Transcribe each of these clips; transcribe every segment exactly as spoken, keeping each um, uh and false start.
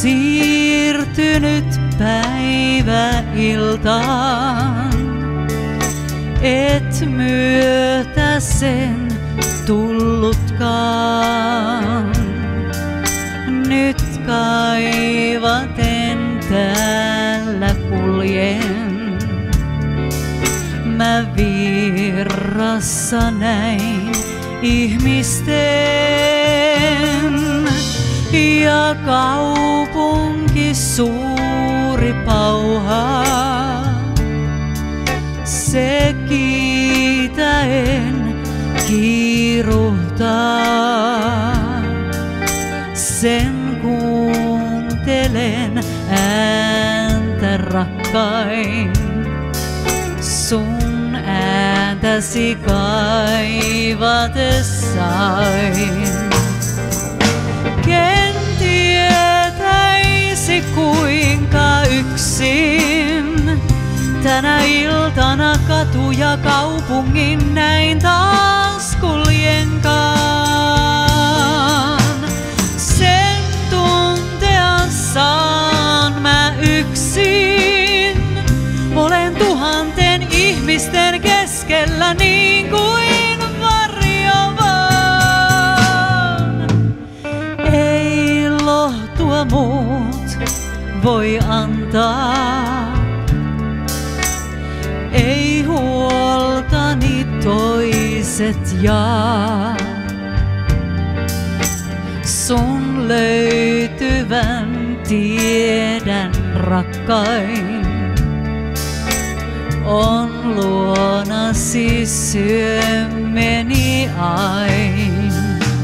siirtynyt päivä iltaan, et myötä sen tullutkaan. Nyt kaivaten täällä kuljen, mä virrassa näin ihmisten, ja kaupunki suuri pauhaa. Se kiitäen kiiruhtaa, sen kuuntelen ääntä rakkain, sun ääntäsi kaivatessain. Ken tietäisi kuinka yksin tänä iltana katuja kaupungin näin taas kuljenkaan. Sen tuntea saan mä yksin, olen tuhanten ihmisten keskellä niin kuin varjo vaan. Ei lohtua muut voi antaa, ei huoltani toiset jaa. Sun löytyvän tiedän rakkain, on luonasi syömeni ain.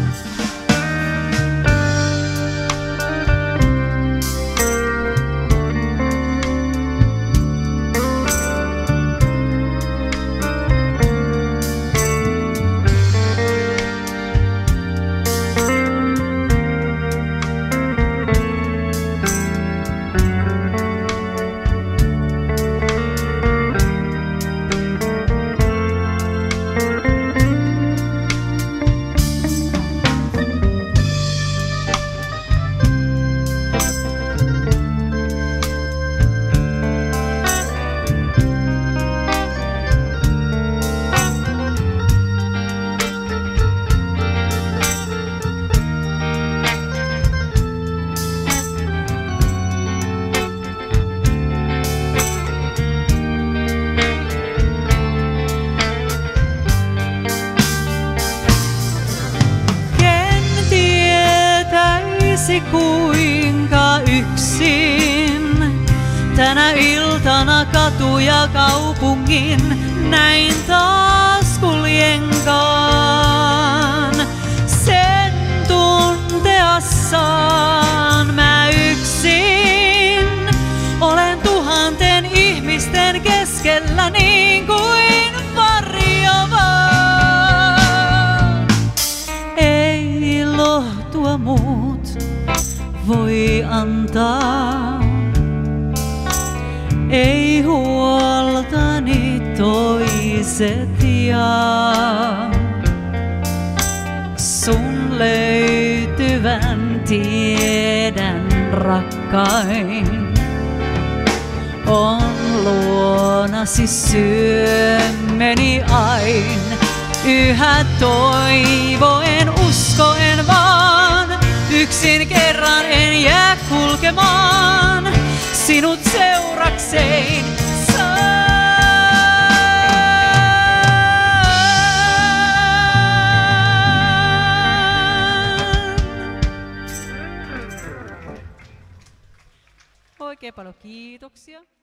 Kuinka yksin tänä iltana katuja kaupungin näin taas kuljenkaan. Sen tunteassaan mä yksin, olen tuhanten ihmisten keskellä niin kuin varjo vaan. Ei lohtua muut voi antaa, ei huoltani toiset jaa. Sun löytyvän tiedän rakkain, on luonasi syömeni ain. Yhä toivoen uskoen vaan, yksin kerran en jää kulkemaan, sinut seurakseen saan. Oikein paljon kiitoksia.